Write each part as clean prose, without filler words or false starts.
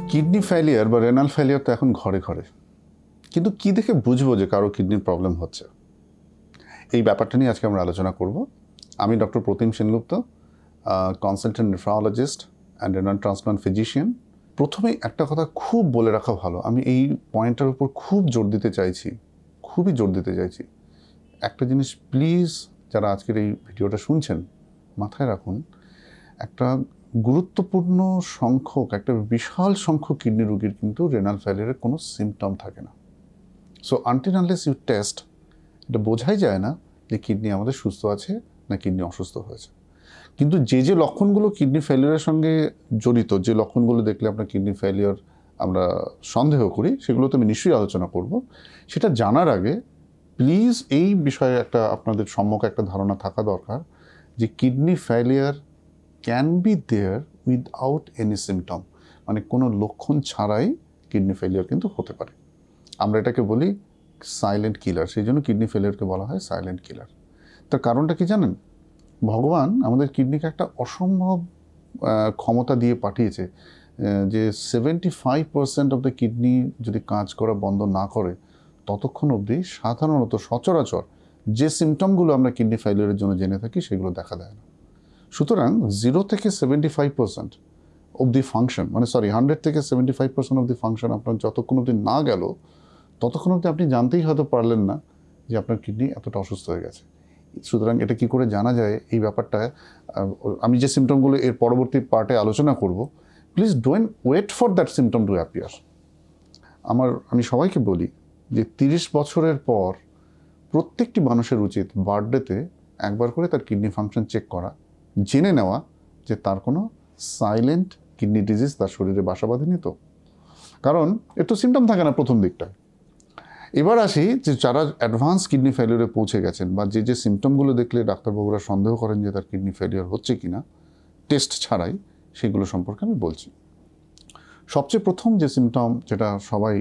Kidney failure বা renal failure তো এখন ঘরে ঘরে, কিন্তু কি দেখে বুঝবো যে কারো কিডনির প্রবলেম হচ্ছে? এই ব্যাপারটা নিয়ে আজকে আমরা আলোচনা করব। আমি doctor Pratim Sengupta, consultant nephrologist and renal transplant physician. প্রথমেই একটা কথা খুব বলে রাখা ভালো, আমি এই পয়েন্টটার উপর খুব জোর দিতে চাইছি, খুবই জোর দিতে চাইছি। একটা জিনিস প্লিজ, যারা আজকের এই ভিডিওটা শুনছেন, মাথায় রাখুন, একটা গুরুত্বপূর্ণ সংখ্যক, একটা বিশাল সংখ্যক কিডনি রোগীর কিন্তু রেনাল ফেলিয়ারের কোনো সিমটম থাকে না। So until unless you test, এটা বোঝাই যায় না যে কিডনি আমাদের সুস্থ আছে না কিডনি অসুস্থ হয়েছে। কিন্তু যে যে লক্ষণগুলো কিডনি ফেলিয়ারের সঙ্গে জড়িত, যে লক্ষণগুলো দেখলে আপনার কিডনি ফেলিয়ার আমরা সন্দেহ করি, সেগুলো তো আমি নিশ্চয়ই আলোচনা করব। সেটা জানার আগে প্লিজ এই বিষয়ে একটা আপনাদের সম্মুখে একটা ধারণা থাকা দরকার যে kidney failure can be there without any symptom, মানে কোনো লক্ষণ ছাড়াই কিডনি ফেলিয়ার কিন্তু হতে পারে। আমরা এটাকে বলি সাইলেন্ট কিলার, সেই জন্য কিডনি ফেলিয়ারকে বলা হয় সাইলেন্ট কিলার। তার কারণটা কি জানেন? ভগবান আমাদের কিডনিকে একটা অসম্ভব ক্ষমতা দিয়ে পাঠিয়েছে, যে 75% অফ দ্য কিডনি যদি কাজ করা বন্ধ না করে ততক্ষণ অবধি সাধারণত সচরাচর যে সিমটমগুলো আমরা কিডনি ফেলিয়ারের জন্য জেনে থাকি সেগুলো দেখা দেয় না। সুতরাং 0 থেকে 75% অব দি ফাংশন, মানে 100 থেকে 75% অব দি ফাংশন আপনার যতক্ষণ অবধি না গেল ততক্ষণ অবধি আপনি জানতেই হয়তো পারলেন না যে আপনার কিডনি এতটা অসুস্থ হয়ে গেছে। সুতরাং এটা কি করে জানা যায়, এই ব্যাপারটা আমি যে সিমটমগুলো এর পরবর্তী পার্টে আলোচনা করব, please don't wait for that symptom to appear. আমি সবাইকে বলি যে 30 বছরের পর প্রত্যেকটি মানুষের উচিত বার্থডেতে একবার করে তার কিডনি ফাংশন চেক করা, জেনে নেওয়া যে তার কোনো সাইলেন্ট কিডনি ডিজিজ তার শরীরে বাসা বাঁধেনি তো। কারণ এর তো সিমটম থাকে না প্রথম দিকটায়। এবার আসি যে যারা অ্যাডভান্স কিডনি ফেলিয়ারে পৌঁছে গেছেন বা যে যে সিমটমগুলো দেখলে ডাক্তারবাবুরা সন্দেহ করেন যে তার কিডনি ফেলিয়ার হচ্ছে কিনা টেস্ট ছাড়াই, সেগুলো সম্পর্কে আমি বলছি। সবচেয়ে প্রথম যে সিমটম, যেটা সবাই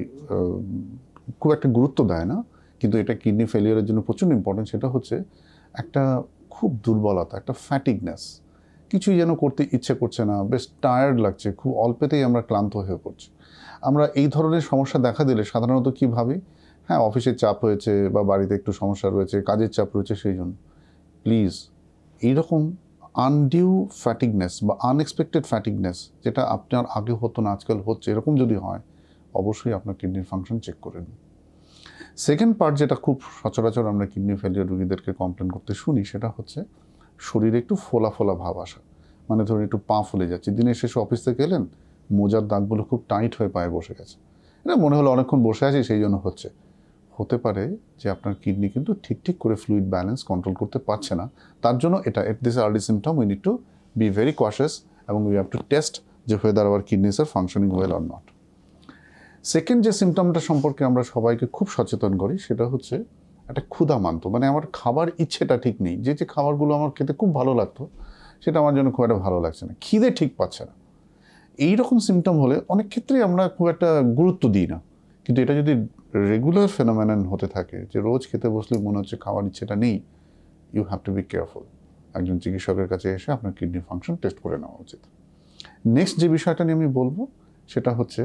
খুব একটা গুরুত্ব দেয় না কিন্তু এটা কিডনি ফেলিয়ারের জন্য প্রচণ্ড ইম্পর্টেন্ট, সেটা হচ্ছে একটা খুব দুর্বলতা, একটা ফ্যাটিকনেস। কিছুই যেন করতে ইচ্ছে করছে না, বেশ টায়ার্ড লাগছে, খুব অল্পেতেই আমরা ক্লান্ত হয়ে পড়ছি। আমরা এই ধরনের সমস্যা দেখা দিলে সাধারণত কী ভাবি? হ্যাঁ, অফিসের চাপ হয়েছে বা বাড়িতে একটু সমস্যা রয়েছে, কাজের চাপ রয়েছে, সেই জন্য। প্লিজ, এইরকম আনডিউ ফ্যাটিকনেস বা আনএক্সপেক্টেড ফ্যাটিকনেস, যেটা আপনার আগে হতো না আজকাল হচ্ছে, এরকম যদি হয় অবশ্যই আপনার কিডনির ফাংশন চেক করে নিন। সেকেন্ড পার্ট, যেটা খুব সচরাচর আমরা কিডনি ফেলিয়ার রোগীদেরকে কমপ্লেন করতে শুনি, সেটা হচ্ছে শরীরে একটু ফোলা ফোলা ভাব আসা। মানে ধরুন একটু পা ফুলে যাচ্ছে, দিনের শেষে অফিস থেকে এলেন, মোজার দাগগুলো খুব টাইট হয়ে পায়ে বসে গেছে, এটা মনে হলো অনেকক্ষণ বসে আছি সেই জন্য হচ্ছে। হতে পারে যে আপনার কিডনি কিন্তু ঠিক করে ফ্লুইড ব্যালেন্স কন্ট্রোল করতে পারছে না। তার জন্য এটা at this early symptom we need to be very cautious এবং উই হ্যাভ টু টেস্ট যে whether our kidneys are functioning well or not. Second যে সিমটমটা সম্পর্কে আমরা সবাইকে খুব সচেতন করি সেটা হচ্ছে একটা ক্ষুধামান্ত, মানে আমার খাবার ইচ্ছেটা ঠিক নেই। যে যে খাবারগুলো আমার খেতে খুব ভালো লাগতো সেটা আমার জন্য খুব একটা ভালো লাগছে না, খিদে ঠিক পাচ্ছে না। এইরকম সিমটম হলে অনেক ক্ষেত্রেই আমরা খুব একটা গুরুত্ব দিই না, কিন্তু এটা যদি রেগুলার ফেনোমেনন হতে থাকে, যে রোজ খেতে বসলে মনে হচ্ছে খাওয়ার ইচ্ছেটা নেই, you have to be careful. একজন চিকিৎসকের কাছে এসে আপনার কিডনি ফাংশন টেস্ট করে নেওয়া উচিত। নেক্সট যে বিষয়টা নিয়ে আমি বলবো সেটা হচ্ছে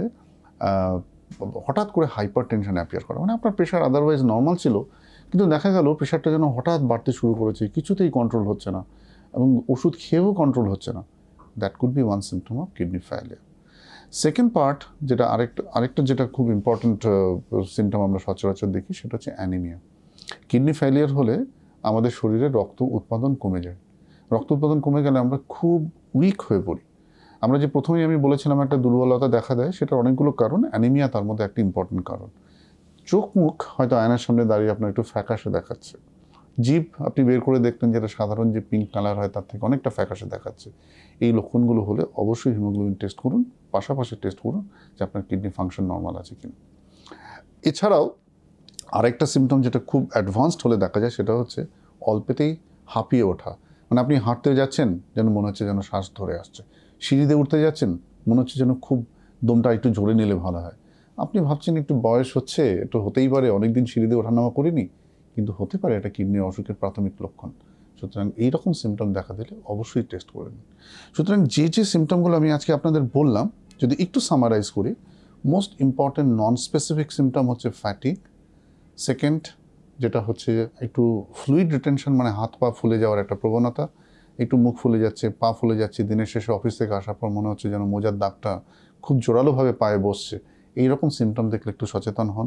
হঠাৎ করে হাইপার টেনশন অ্যাপিয়ার করা, মানে আপনার প্রেশার আদারওয়াইজ নর্মাল ছিল, কিন্তু দেখা গেল প্রেশারটা যেন হঠাৎ বাড়তে শুরু করেছে, কিছুতেই কন্ট্রোল হচ্ছে না এবং ওষুধ খেয়েও কন্ট্রোল হচ্ছে না। That could be one symptom of kidney failure. Second part, যেটা আরেকটা যেটা খুব ইম্পর্টেন্ট সিমটম আমরা সচরাচর দেখি, সেটা হচ্ছে অ্যানিমিয়া। কিডনি ফেলিয়ার হলে আমাদের শরীরে রক্ত উৎপাদন কমে যায়। রক্ত উৎপাদন কমে গেলে আমরা খুব উইক হয়ে পড়ি। আমরা যে প্রথমেই আমি বলেছিলাম একটা দুর্বলতা দেখা দেয়, সেটার অনেকগুলো কারণ, অ্যানিমিয়া তার মধ্যে একটা ইম্পর্টেন্ট কারণ। চোখ মুখ হয়তো আয়নার সামনে দাঁড়িয়ে আপনার একটু ফ্যাকাশে দেখাচ্ছে, জিভ আপনি বের করে দেখলেন যেটা সাধারণ যে পিঙ্ক কালার হয় তার থেকে অনেকটা ফ্যাকাশে দেখাচ্ছে। এই লক্ষণগুলো হলে অবশ্যই হিমোগ্লোবিন টেস্ট করুন, পাশাপাশি টেস্ট করুন যে আপনার কিডনি ফাংশন নর্মাল আছে কিনা। এছাড়াও আরেকটা সিমটম যেটা খুব অ্যাডভান্সড হলে দেখা যায়, সেটা হচ্ছে অল্পেতেই হাঁপিয়ে ওঠা। মানে আপনি হাঁটতে যাচ্ছেন যেন মনে হচ্ছে যেন শ্বাস ধরে আসছে, সিঁড়িতে উঠতে যাচ্ছেন মনে হচ্ছে যেন খুব দমটা একটু জোরে নিলে ভালো হয়। আপনি ভাবছেন একটু বয়স হচ্ছে, একটু হতেই পারে, অনেকদিন সিঁড়িতে ওঠানামা করিনি, কিন্তু হতে পারে এটা কিডনির অসুখের প্রাথমিক লক্ষণ। সুতরাং এইরকম সিমটম দেখা দিলে অবশ্যই টেস্ট করে নিন। সুতরাং যে যে সিমটমগুলো আমি আজকে আপনাদের বললাম, যদি একটু সামারাইজ করি, most important non specific symptom হচ্ছে ফ্যাটিক, সেকেন্ড যেটা হচ্ছে একটু ফ্লুইড রিটেনশন, মানে হাত পা ফুলে যাওয়ার একটা প্রবণতা, একটু মুখ ফুলে যাচ্ছে, পা ফুলে যাচ্ছে, দিনের শেষে অফিস থেকে আসার পর মনে হচ্ছে যেন মোজার দাগটা খুব জোরালোভাবে পায়ে বসছে, এইরকম সিমটম দেখলে একটু সচেতন হন।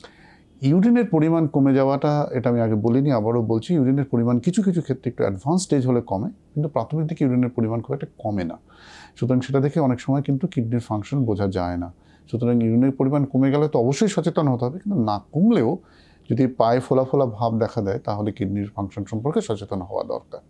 ইউরিনের পরিমাণ কমে যাওয়াটা, এটা আমি আগে বলিনি, আবারও বলছি, ইউরিনের পরিমাণ কিছু কিছু ক্ষেত্রে একটু অ্যাডভান্স স্টেজ হলে কমে, কিন্তু প্রাথমিক দিকে ইউরিনের পরিমাণ খুব একটা কমে না। সুতরাং সেটা দেখে অনেক সময় কিন্তু কিডনির ফাংশন বোঝা যায় না। সুতরাং ইউরিনের পরিমাণ কমে গেলে তো অবশ্যই সচেতন হতে হবে, কিন্তু না কমলেও যদি পায়ে ফোলা ফোলা ভাব দেখা দেয় তাহলে কিডনির ফাংশন সম্পর্কে সচেতন হওয়া দরকার।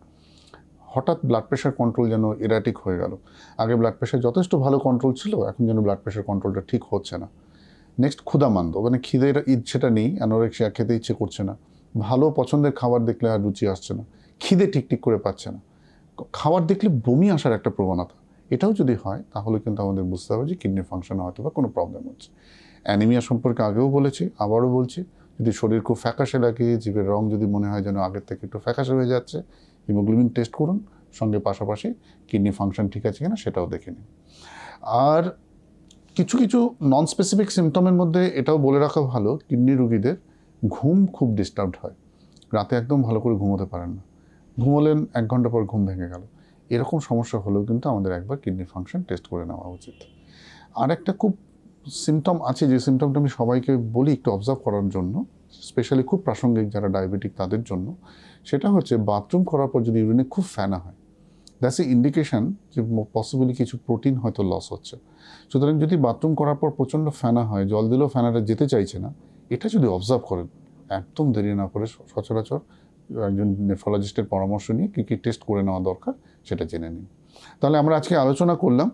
হঠাৎ ব্লাড প্রেশার কন্ট্রোল যেন এরাটিক হয়ে গেল, আগে ব্লাড প্রেশার যথেষ্ট ভালো কন্ট্রোল ছিল, এখন যেন ব্লাড প্রেশার কন্ট্রোলটা ঠিক হচ্ছে না। নেক্সট ক্ষুধামান্দ, মানে খিদের ইচ্ছেটা নেই, অ্যানোরেক্সিয়া, খেতে ইচ্ছে করছে না, ভালো পছন্দের খাবার দেখলে আর রুচি আসছে না, খিদে ঠিক করে পাচ্ছে না, খাবার দেখলে বমি আসার একটা প্রবণতা, এটাও যদি হয় তাহলে কিন্তু আমাদের বুঝতে হবে যে কিডনি ফাংশনে হয়তো বা কোনো প্রবলেম হচ্ছে। অ্যানিমিয়া সম্পর্কে আগেও বলেছি, আবারও বলছি, যদি শরীর খুব ফ্যাকাশে লাগে, জীবের রং যদি মনে হয় যেন আগের থেকে একটু ফ্যাকাশে হয়ে যাচ্ছে, হিমোগ্লোবিন টেস্ট করুন, সঙ্গে পাশাপাশি কিডনি ফাংশন ঠিক আছে কিনা সেটাও দেখে নিন। আর কিছু কিছু নন স্পেসিফিক সিমটমের মধ্যে এটাও বলে রাখা ভালো, কিডনি রোগীদের ঘুম খুব ডিস্টার্বড হয়, রাতে একদম ভালো করে ঘুমোতে পারেন না, ঘুমোলেন 1 ঘন্টা পর ঘুম ভেঙে গেল, এরকম সমস্যা হলেও কিন্তু আমাদের একবার কিডনি ফাংশন টেস্ট করে নেওয়া উচিত। আর একটা খুব সিমটম আছে, যে সিমটমটা আমি সবাইকে বলি একটু অবজার্ভ করার জন্য, স্পেশালি খুব প্রাসঙ্গিক যারা ডায়াবেটিক তাদের জন্য, সেটা হচ্ছে বাথরুম করার পর যদি ইউরিনে খুব ফেনা হয়, দ্যাটস এ ইন্ডিকেশন যে পসিবলি কিছু প্রোটিন হয়তো লস হচ্ছে। সুতরাং যদি বাথরুম করার পর প্রচণ্ড ফেনা হয়, জল দিলেও ফেনাটা যেতে চাইছে না, এটা যদি অবজার্ভ করেন, একদম দেরি না করে সচরাচর একজন নেফ্রোলজিস্টের পরামর্শ নিয়ে কী কী টেস্ট করে নেওয়া দরকার সেটা জেনে নিন। তাহলে আমরা আজকে আলোচনা করলাম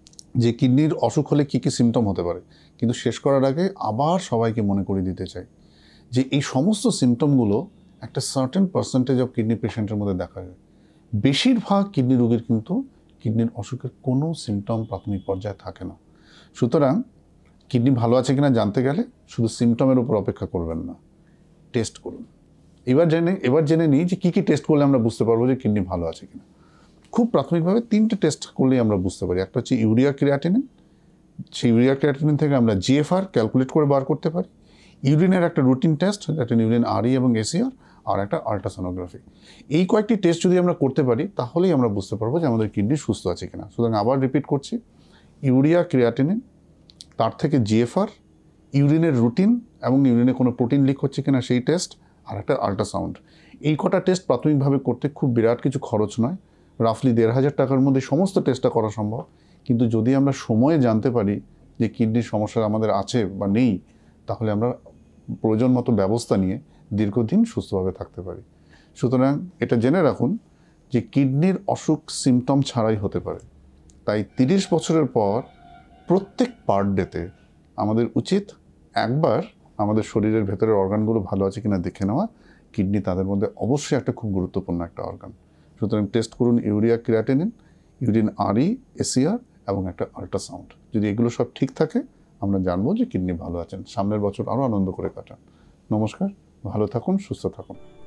যে কিডনির অসুখ হলে কী কী সিমটম হতে পারে, কিন্তু শেষ করার আগে আবার সবাইকে মনে করে দিতে চাই যে এই সমস্ত সিমটমগুলো একটা সার্টেন পার্সেন্টেজ অফ কিডনি পেশেন্টের মধ্যে দেখা যায়। বেশিরভাগ কিডনি রোগীর কিন্তু কিডনির অসুখের কোনো সিমটম প্রাথমিক পর্যায়ে থাকে না। সুতরাং কিডনি ভালো আছে কিনা জানতে গেলে শুধু সিমটমের উপর অপেক্ষা করবেন না, টেস্ট করুন। এবার জেনে নিই যে কী কী টেস্ট করলে আমরা বুঝতে পারবো যে কিডনি ভালো আছে কিনা। খুব প্রাথমিকভাবে 3টে টেস্ট করলেই আমরা বুঝতে পারি। একটা হচ্ছে ইউরিয়া ক্রিয়াটিনিন, সেই ইউরিয়া ক্রিয়াটিনিন থেকে আমরা জিএফআর ক্যালকুলেট করে বার করতে পারি। ইউরিনের একটা রুটিন টেস্ট, একটা ইউরিন আরই এবং এসিআর, আর একটা আল্ট্রাসোনোগ্রাফি। এই কয়েকটি টেস্ট যদি আমরা করতে পারি তাহলেই আমরা বুঝতে পারবো যে আমাদের কিডনি সুস্থ আছে কিনা। সুতরাং আবার রিপিট করছি, ইউরিয়া ক্রিয়াটিনিন, তার থেকে জিএফআর, ইউরিনের রুটিন এবং ইউরিনে কোনো প্রোটিন লিক হচ্ছে কিনা সেই টেস্ট, আর একটা আল্ট্রাসাউন্ড। এই কটা টেস্ট প্রাথমিকভাবে করতে খুব বিরাট কিছু খরচ নয়, রাফলি 1,500 টাকার মধ্যে সমস্ত টেস্টটা করা সম্ভব। কিন্তু যদি আমরা সময়ে জানতে পারি যে কিডনির সমস্যা আমাদের আছে বা নেই, তাহলে আমরা প্রয়োজন মতো ব্যবস্থা নিয়ে দীর্ঘদিন সুস্থভাবে থাকতে পারি। সুতরাং এটা জেনে রাখুন যে কিডনির অসুখ সিমটম ছাড়াই হতে পারে। তাই 30 বছরের পর প্রত্যেক পার ডেতে আমাদের উচিত একবার আমাদের শরীরের ভেতরের অর্গানগুলো ভালো আছে কিনা দেখে নেওয়া। কিডনি তাদের মধ্যে অবশ্যই একটা খুব গুরুত্বপূর্ণ একটা অর্গান। সুতরাং টেস্ট করুন urea creatinine, urine RE, ACR এবং একটা আল্ট্রাসাউন্ড। যদি এগুলো সব ঠিক থাকে আমরা জানবো যে কিডনি ভালো আছেন। সামনের বছর আরও আনন্দ করে কাটান। নমস্কার, ভালো থাকুন, সুস্থ থাকুন।